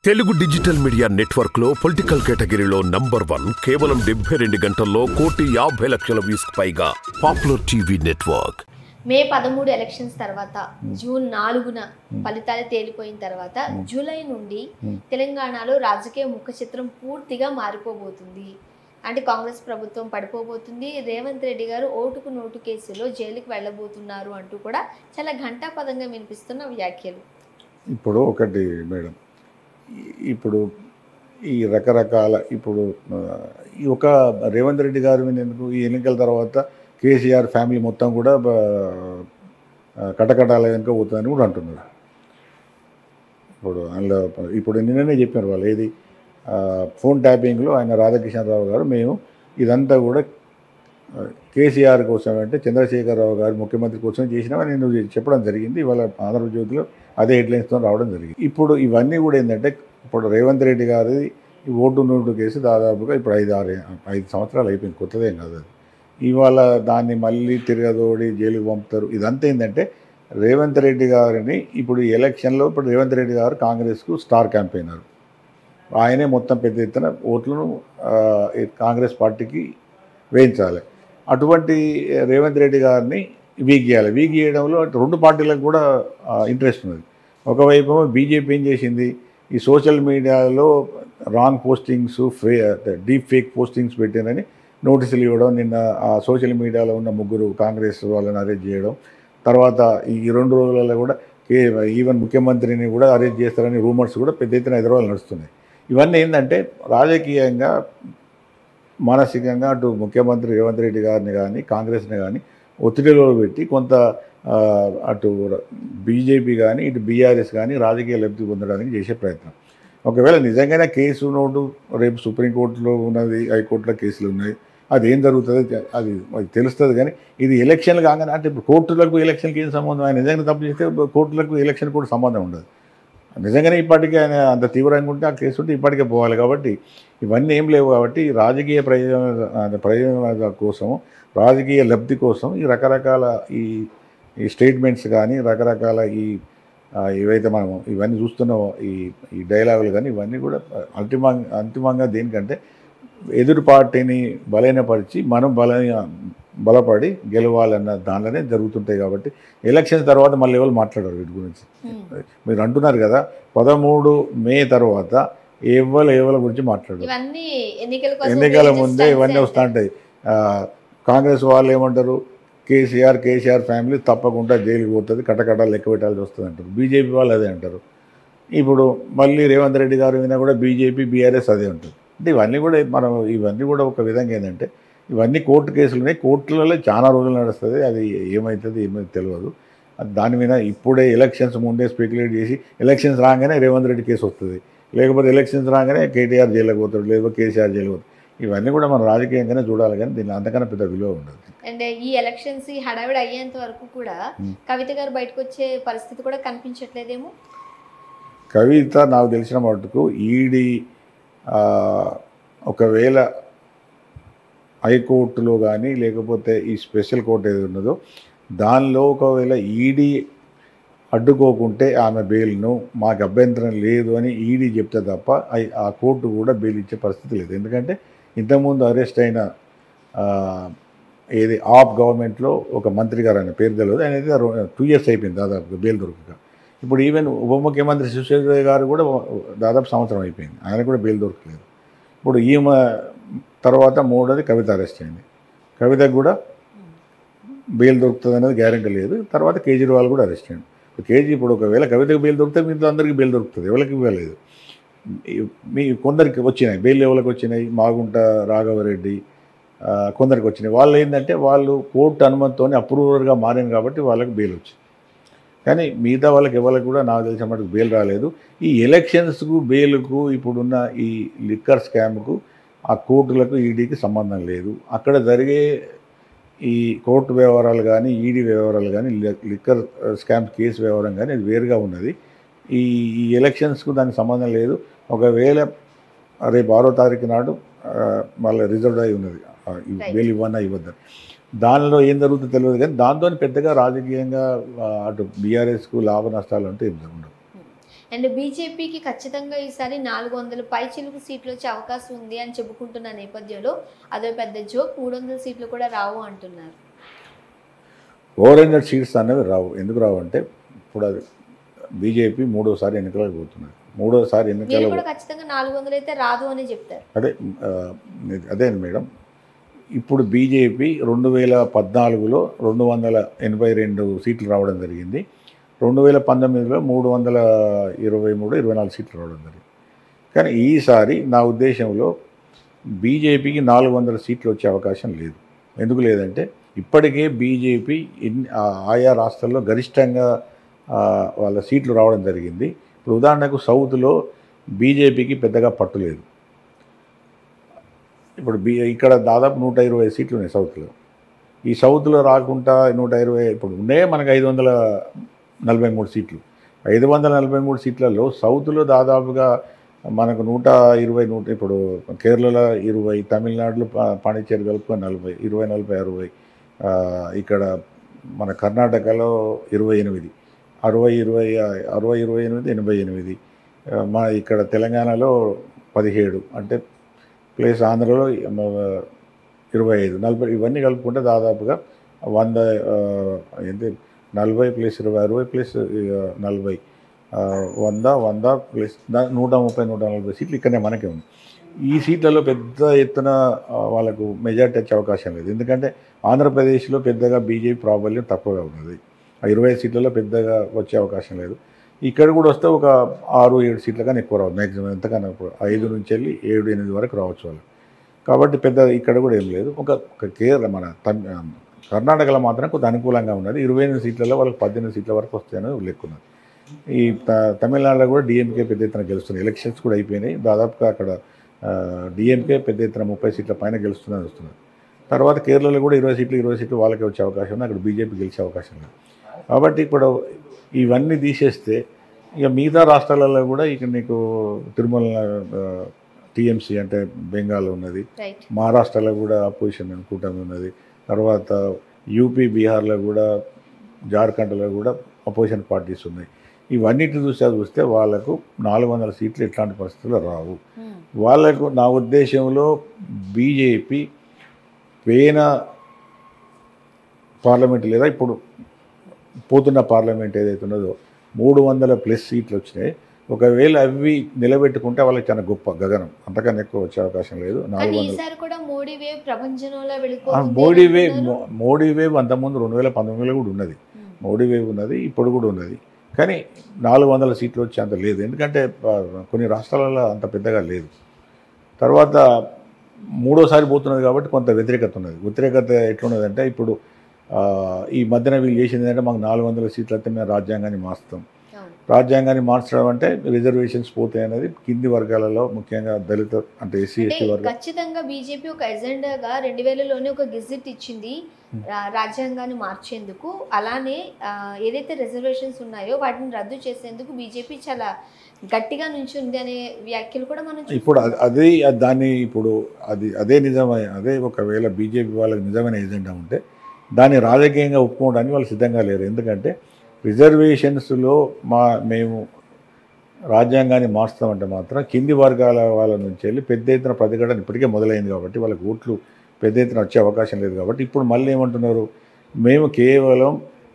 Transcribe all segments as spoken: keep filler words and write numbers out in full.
Telugu digital media network లో political కేటగిరీలో number one కేవలం డెబ్బై రెండు గంటల్లో కోటి యాభై లక్షల వ్యూస్ పైగా పాపులర్ టీవీ నెట్వర్క్. మే పదమూడు ఎలక్షన్స్ తర్వాత జూన్ నాలుగున ఫలితాలు తేలిపోయిన తర్వాత జూలై నుండి తెలంగాణలో రాజకీయ ముఖ చిత్రం పూర్తిగా మారిపోబోతుంది. అంటే కాంగ్రెస్ ప్రభుత్వం పడిపోబోతుంది, రేవంత్ రెడ్డి గారు ఓటుకు నోటు కేసులో జైలుకి వెళ్ళబోతున్నారు అంటూ కూడా చాలా ఘంటాపదంగా వినిపిస్తున్న వ్యాఖ్యలు. ఇప్పుడు ఒకటి మేడం, ఇప్పుడు ఈ రకరకాల ఇప్పుడు ఈ ఒక రేవంత్ రెడ్డి గారు ఎందుకు ఈ ఎన్నికల తర్వాత కేసీఆర్ ఫ్యామిలీ మొత్తం కూడా కటకటాల వెనుక పోతుందని కూడా అంటున్నారు. ఇప్పుడు అందులో ఇప్పుడు నిన్ననే చెప్పారు వాళ్ళు, ఏది ఫోన్ ట్యాపింగ్లో ఆయన రాధాకిషన్రావు గారు మేము ఇదంతా కూడా కేసీఆర్ కోసం అంటే చంద్రశేఖరరావు గారు ముఖ్యమంత్రి కోసం చేసినామని నేను చెప్పడం జరిగింది. ఇవాళ ఆంధ్రజ్యోతిలో అదే హెడ్లైన్స్తో రావడం జరిగింది. ఇప్పుడు ఇవన్నీ కూడా ఏంటంటే ఇప్పుడు రేవంత్ రెడ్డి గారి ఈ ఓటు నోటు కేసు దాదాపుగా ఇప్పుడు ఐదు ఆరు ఐదు సంవత్సరాలు అయిపోయింది, కొత్తదేం కాదు అది. ఇవాళ దాన్ని మళ్ళీ తిరగదోడి జైలుకి పంపుతారు. ఇదంతా ఏంటంటే రేవంత్ రెడ్డి గారిని ఇప్పుడు ఈ ఎలక్షన్లో ఇప్పుడు రేవంత్ రెడ్డి గారు కాంగ్రెస్కు స్టార్ క్యాంపెయినర్, ఆయనే మొత్తం పెద్ద ఎత్తున ఓట్లను కాంగ్రెస్ పార్టీకి వేయించాలి. అటువంటి రేవంత్ రెడ్డి గారిని వీక్ చేయాలి. వీక్ చేయడంలో రెండు పార్టీలకు కూడా ఇంట్రెస్ట్ ఉన్నది. ఒకవైపు బీజేపీ ఏం చేసింది, ఈ సోషల్ మీడియాలో రాంగ్ పోస్టింగ్స్, ఫే డీప్ ఫేక్ పోస్టింగ్స్ పెట్టారని నోటీసులు ఇవ్వడం, నిన్న ఆ సోషల్ మీడియాలో ఉన్న ముగ్గురు కాంగ్రెస్ వాళ్ళని అరెస్ట్ చేయడం, తర్వాత ఈ రెండు రోజులలో కూడా కే ఈవెన్ ముఖ్యమంత్రిని కూడా అరెస్ట్ చేస్తారని రూమర్స్ కూడా పెద్ద ఎత్తున హైదరాబాద్ నడుస్తున్నాయి. ఇవన్నీ ఏంటంటే రాజకీయంగా మానసికంగా అటు ముఖ్యమంత్రి రేవంత్ రెడ్డి గారిని కానీ కాంగ్రెస్ని కానీ ఒత్తిడిలో పెట్టి కొంత అటు బీజేపీ కానీ ఇటు బీఆర్ఎస్ కానీ రాజకీయ లబ్ధి పొందడానికి చేసే ప్రయత్నం. ఒకవేళ నిజంగానే కేసు నోటు రేపు సుప్రీంకోర్టులో ఉన్నది, హైకోర్టులో కేసులు ఉన్నాయి, అది ఏం జరుగుతుంది అది అది తెలుస్తుంది. కానీ ఇది ఎలక్షన్లు కాగానే అంటే ఇప్పుడు కోర్టులకు ఎలక్షన్కి ఏం సంబంధం, ఆయన నిజంగా తప్పు చేస్తే కోర్టులకు ఎలక్షన్ కూడా సంబంధం ఉండదు. నిజంగానే ఇప్పటికే ఆయన అంత తీవ్రంగా ఉంటే ఆ కేసు ఉంటే ఇప్పటికే పోవాలి. కాబట్టి ఇవన్నీ ఏం లేవు. కాబట్టి రాజకీయ ప్రయోజన ప్రయోజనాల కోసం, రాజకీయ లబ్ధి కోసం ఈ రకరకాల ఈ ఈ స్టేట్మెంట్స్ కానీ రకరకాల ఈ ఏవైతే మనం ఇవన్నీ చూస్తున్నామో ఈ ఈ డైలాగులు కానీ ఇవన్నీ కూడా అంతిమంగా అంతిమంగా దేనికంటే ఎదురు పార్టీని బలహీనపరిచి మనం బల బలపడి గెలవాలన్న దానిలోనే జరుగుతుంటాయి. కాబట్టి ఎలక్షన్స్ తర్వాత మళ్ళీ ఎవరు మాట్లాడారు వీటి గురించి. మీరు అంటున్నారు కదా పదమూడు మే తర్వాత ఎవరు ఎవరి గురించి మాట్లాడారు, ఎన్నికల ముందే ఇవన్నీ వస్తూ ఉంటాయి. కాంగ్రెస్ వాళ్ళు ఏమంటారు, కేసీఆర్ కేసీఆర్ ఫ్యామిలీ తప్పకుండా జైలుకి పోతుంది, కటకటాలు లెక్క పెట్టాల్సి వస్తుంది అంటారు. బీజేపీ వాళ్ళు అదే అంటారు. ఇప్పుడు మళ్ళీ రేవంత్ రెడ్డి గారు మీద కూడా బీజేపీ బీఆర్ఎస్ అదే ఉంటుంది. అంటే ఇవన్నీ కూడా మనం ఇవన్నీ కూడా ఒక విధంగా ఏంటంటే ఇవన్నీ కోర్టు కేసులు ఉన్నాయి, కోర్టులలో చాలా రోజులు నడుస్తుంది. అది ఏమవుతుంది ఏమైతే తెలియదు. దాని మీద ఇప్పుడే ఎలక్షన్స్ ముందే స్పెక్యులేట్ చేసి ఎలక్షన్స్ రాగానే రేవంత్ రెడ్డి కేసు వస్తుంది, లేకపోతే ఎలక్షన్స్ రాగానే కేటీఆర్ జైలుకి పోతాడు, లేకపోతే కేసీఆర్ జైలు పోతాడు. ఇవన్నీ కూడా మనం రాజకీయంగానే చూడాలి, కానీ దీన్ని అంతకన్నా పెద్ద విలువ ఉండదు. అండ్ ఈ ఎలక్షన్స్ ఈ హడావిడి అయ్యేంత వరకు కూడా కవిత గారు బయటకు వచ్చే పరిస్థితి కూడా కనిపించట్లేదేమో. కవిత నాకు తెలిసిన మటుకు ఈడీ ఒకవేళ హైకోర్టులో కానీ లేకపోతే ఈ స్పెషల్ కోర్టు ఏది ఉన్నదో దానిలో ఒకవేళ ఈడీ అడ్డుకోకుంటే ఆమె బెయిల్ను మాకు అభ్యంతరం లేదు అని ఈడీ చెప్తే తప్ప ఆ కోర్టు కూడా బెయిల్ ఇచ్చే పరిస్థితి లేదు. ఎందుకంటే ఇంతకుముందు అరెస్ట్ అయిన ఏది ఆప్ గవర్నమెంట్లో ఒక మంత్రి గారు ఆయన పేరు తెలియదు, ఆయన అయితే టూ ఇయర్స్ అయిపోయింది దాదాపుగా బెయిల్ దొరకక. ఇప్పుడు ఈవెన్ ఉప ముఖ్యమంత్రి శివశేఖర్ గారు కూడా దాదాపు సంవత్సరం అయిపోయింది, ఆయన కూడా బెయిల్ దొరకలేదు. ఇప్పుడు ఈమె తర్వాత మూడోది కవిత అరెస్ట్ అయింది, కవితకు కూడా బెయిల్ దొరుకుతుంది అనేది గ్యారెంటీ లేదు. తర్వాత కేజ్రీవాల్ కూడా అరెస్ట్ అయ్యింది. ఇప్పుడు కేజీ ఇప్పుడు ఒకవేళ కవితకు బెయిల్ దొరికితే మీతో అందరికీ బెయిల్ దొరుకుతుంది, ఎవరికి ఇవ్వలేదు. మీ కొందరికి వచ్చినాయి బెయిల్, ఎవరికి వచ్చినాయి మాగుంట రాఘవరెడ్డి కొందరికి వచ్చినాయి. వాళ్ళు ఏంటంటే వాళ్ళు కోర్టు అనుమతితో అప్రూవర్గా మారారు కాబట్టి వాళ్ళకి బెయిల్ వచ్చింది. కానీ మిగతా వాళ్ళకి ఎవరికి కూడా నాకు తెలిసిన మటుకు బెయిల్ రాలేదు. ఈ ఎలక్షన్స్కు బెయిల్కు ఇప్పుడున్న ఈ లిక్కర్ స్కామ్కు ఆ కోర్టులకు ఈడీకి సంబంధం లేదు. అక్కడ జరిగే ఈ కోర్టు వ్యవహారాలు కానీ ఈడీ వ్యవహారాలు కానీ లిక్కర్ స్కామ్ కేసు వ్యవహారం కానీ అది వేరుగా ఉన్నది. ఈ ఈ ఎలక్షన్స్కు దానికి సంబంధం లేదు. ఒకవేళ రేపు ఆరో తారీఖు నాడు మళ్ళీ రిజర్వ్ అయి ఉన్నది బెయిల్ ఇవ్వన్నా ఇవ్వద్దని, దానిలో ఏం జరుగుతుందో తెలియదు. కానీ దాంతో పెద్దగా రాజకీయంగా అటు బీఆర్ఎస్కు లాభ నష్టాలు అంటే ఏం ఉండవు. అండ్ బీజేపీకి ఖచ్చితంగా ఈసారి నాలుగు వందల పై చిలుకు సీట్లు వచ్చే అవకాశం ఉంది అని చెప్పుకుంటున్న నేపథ్యంలో అదో పెద్ద జోక్, మూడు వందల సీట్లు కూడా రావు అంటున్నారు. ఫోర్ హండ్రెడ్ సీట్స్ అనేవి రావు. ఎందుకు రావు అంటే ఇప్పుడు అది బీజేపీ మూడోసారి ఎన్నికలకు పోతున్నది. మూడోసారి ఎన్నికలు కూడా ఖచ్చితంగా నాలుగు వందలు అయితే రాదు అని చెప్తారు. అదే అదే మేడం, ఇప్పుడు బీజేపీ రెండు వేల పద్నాలుగులో రెండు వందల ఎనభై రెండు సీట్లు రావడం జరిగింది. రెండు వేల పంతొమ్మిదిలో మూడు వందల ఇరవై మూడు ఇరవై నాలుగు సీట్లు రావడం జరిగింది. కానీ ఈసారి నా ఉద్దేశంలో బీజేపీకి నాలుగు వందల సీట్లు వచ్చే అవకాశం లేదు. ఎందుకు లేదంటే ఇప్పటికే బీజేపీ ఆయా రాష్ట్రాల్లో గరిష్టంగా వాళ్ళ సీట్లు రావడం జరిగింది. ఇప్పుడు ఉదాహరణకు సౌత్లో బీజేపీకి పెద్దగా పట్టు లేదు. ఇప్పుడు బీ ఇక్కడ దాదాపు నూట ఇరవై సీట్లు ఉన్నాయి సౌత్లో. ఈ సౌత్లో రాకుండా నూట ఇరవై ఇప్పుడు ఉన్నాయే మనకు ఐదు వందల నలభై మూడు సీట్లు. ఐదు వందల నలభై మూడు సీట్లలో సౌత్లో దాదాపుగా మనకు నూట ఇరవై నూట ఇప్పుడు కేరళలో ఇరవై, తమిళనాడులో పాండిచేరి కలుపుకొని నలభై, ఇరవై నలభై అరవై, ఇక్కడ మన కర్ణాటకలో ఇరవై ఎనిమిది, అరవై ఇరవై అరవై ఇరవై ఎనిమిది ఎనభై ఎనిమిది, మా ఇక్కడ తెలంగాణలో పదిహేడు, అంటే ప్లస్ ఆంధ్రలో ఇరవై ఐదు, నలభై, ఇవన్నీ కలుపుకుంటే దాదాపుగా వంద ఏంటి నలభై ప్లస్ ఇరవై అరవై ప్లస్ నలభై వంద వంద ప్లస్ నూట ముప్పై నూట నలభై సీట్లు ఇక్కడనే మనకే ఉంది. ఈ సీట్లలో పెద్ద ఎత్తున వాళ్ళకు మెజార్టీ వచ్చే అవకాశం లేదు. ఎందుకంటే ఆంధ్రప్రదేశ్లో పెద్దగా బీజేపీ ప్రాబల్యం తక్కువగా ఉన్నది. ఆ ఇరవై సీట్లలో పెద్దగా వచ్చే అవకాశం లేదు. ఇక్కడ కూడా వస్తే ఒక ఆరు ఏడు సీట్ల కానీ ఎక్కువ రావు, మ్యాక్సిమం ఎంతకన్నా ఐదు నుంచి వెళ్ళి ఏడు ఎనిమిది వరకు రావచ్చు వాళ్ళు. కాబట్టి పెద్ద ఇక్కడ కూడా ఏం లేదు. ఒక కేరళ మన కర్ణాటకలో మాత్రం కొంత అనుకూలంగా ఉన్నది. ఇరవై ఎనిమిది సీట్లలో వాళ్ళకి పద్దెనిమిది సీట్ల వరకు వస్తాయని లెక్కున్నది. ఈ తమిళనాడులో కూడా డిఎంకే పెద్ద ఎత్తున గెలుస్తుంది. ఎలక్షన్స్ కూడా అయిపోయినాయి. దాదాపుగా అక్కడ డిఎంకే పెద్ద ఎత్తున ముప్పై సీట్ల పైన గెలుస్తుందని వస్తున్నారు. తర్వాత కేరళలో కూడా ఇరవై సీట్లు ఇరవై సీట్లు వాళ్ళకే వచ్చే అవకాశం ఉంది. అక్కడ బీజేపీ గెలిచే అవకాశం లేదు. కాబట్టి ఇప్పుడు ఇవన్నీ తీసేస్తే ఇక మిగతా రాష్ట్రాలలో కూడా ఇక నీకు తిరుమల టీఎంసీ అంటే బెంగాల్ ఉన్నది, మహారాష్ట్రలో కూడా అపోజిషన్ కూటమి ఉన్నది, తర్వాత యూపీ బీహార్లో కూడా జార్ఖండ్లో కూడా అపోజిషన్ పార్టీస్ ఉన్నాయి. ఇవన్నిటిని చూసా చూస్తే వాళ్ళకు నాలుగు వందల సీట్లు ఎట్లాంటి పరిస్థితుల్లో రావు. వాళ్ళకు నా ఉద్దేశంలో బీజేపీ పోయిన పార్లమెంట్ లేదా ఇప్పుడు పోతున్న పార్లమెంట్ ఏదైతే ఉన్నదో మూడు వందల ప్లస్ సీట్లు వచ్చినాయి. ఒకవేళ అవి నిలబెట్టుకుంటే వాళ్ళకి చాలా గొప్ప గగనం, అంతకన్నా ఎక్కువ వచ్చే అవకాశం లేదు. నాలుగు వందల మోడీ వేవ్ మోడీ వేవ్ అంతకుముందు రెండు వేల పంతొమ్మిదిలో కూడా ఉన్నది. మోడీ వేవ్ ఉన్నది, ఇప్పుడు కూడా ఉన్నది. కానీ నాలుగు వందల సీట్లు వచ్చే అంత లేదు. ఎందుకంటే కొన్ని రాష్ట్రాలలో అంత పెద్దగా లేదు. తర్వాత మూడోసారి పోతున్నది కాబట్టి కొంత వ్యతిరేకత ఉన్నది. వ్యతిరేకత ఎట్లున్నదంటే ఇప్పుడు ఈ మధ్యన వీళ్ళు చేసింది ఏంటంటే మాకు నాలుగు వందల సీట్లు అయితే మేము రాజ్యాంగాన్ని మార్చుతాం. రాజ్యాంగాన్ని మార్చడం అంటే రిజర్వేషన్స్ పోతాయి అనేది కింది వర్గాలలో ముఖ్యంగా దళిత అంటే ఎస్సీ ఎస్టీ వర్గం. ఖచ్చితంగా బీజేపీ ఒక ఎజెండాగా రెండు వేలలోనే ఒక గెజిట్ ఇచ్చింది రాజ్యాంగాన్ని మార్చేందుకు. అలానే ఏదైతే రిజర్వేషన్స్ ఉన్నాయో వాటిని రద్దు చేసేందుకు బీజేపీ చాలా గట్టిగా నుంచింది అనే వ్యాఖ్యలు కూడా మనం ఇప్పుడు అదే దాన్ని ఇప్పుడు అది అదే నిజమైన అదే ఒకవేళ బీజేపీ వాళ్ళకి నిజమైన ఎజెండా ఉంటే దాన్ని రాజకీయంగా ఒప్పుకోవడానికి వాళ్ళు సిద్ధంగా లేరు. ఎందుకంటే రిజర్వేషన్స్లో మా మేము రాజ్యాంగాన్ని మార్చుతామంటే మాత్రం కింది వర్గాల వాళ్ళ నుంచి వెళ్ళి పెద్ద ఎత్తున ప్రతిఘటన ఇప్పటికే మొదలైంది కాబట్టి వాళ్ళకి ఓట్లు పెద్ద ఎత్తున వచ్చే అవకాశం లేదు. కాబట్టి ఇప్పుడు మళ్ళీ ఏమంటున్నారు, మేము కేవలం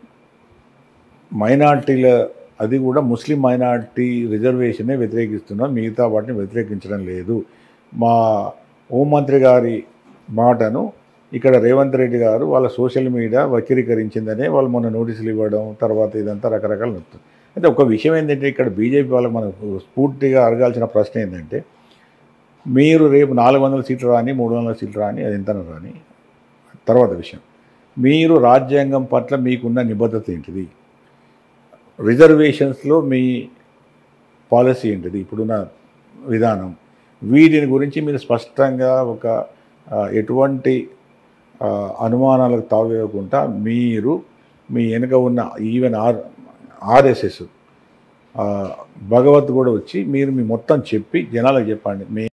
మైనార్టీల అది కూడా ముస్లిం మైనార్టీ రిజర్వేషనే వ్యతిరేకిస్తున్నాం, మిగతా వాటిని వ్యతిరేకించడం లేదు. మా హోంమంత్రి గారి మాటను ఇక్కడ రేవంత్ రెడ్డి గారు వాళ్ళ సోషల్ మీడియా వక్రీకరించిందనే వాళ్ళు మొన్న నోటీసులు ఇవ్వడం, తర్వాత ఇదంతా రకరకాల నొత్తుంది. అయితే ఒక విషయం ఏంటంటే ఇక్కడ బీజేపీ వాళ్ళకి మనకు స్ఫూర్తిగా అడగాల్సిన ప్రశ్న ఏంటంటే, మీరు రేపు నాలుగు వందల సీట్లు రాని మూడు వందల సీట్లు రాని అది ఎంత రాని తర్వాత విషయం, మీరు రాజ్యాంగం పట్ల మీకున్న నిబద్ధత ఏంటిది, రిజర్వేషన్స్లో మీ పాలసీ ఏంటిది, ఇప్పుడున్న విధానం, వీటిని గురించి మీరు స్పష్టంగా ఒక ఎటువంటి అనుమానాలకు తావేయకుండా మీరు మీ వెనుక ఉన్న ఈవెన్ ఆర్ ఆర్ఎస్ఎస్ భగవత్ కూడా వచ్చి మీరు మీ మొత్తం చెప్పి జనాలకు చెప్పండి,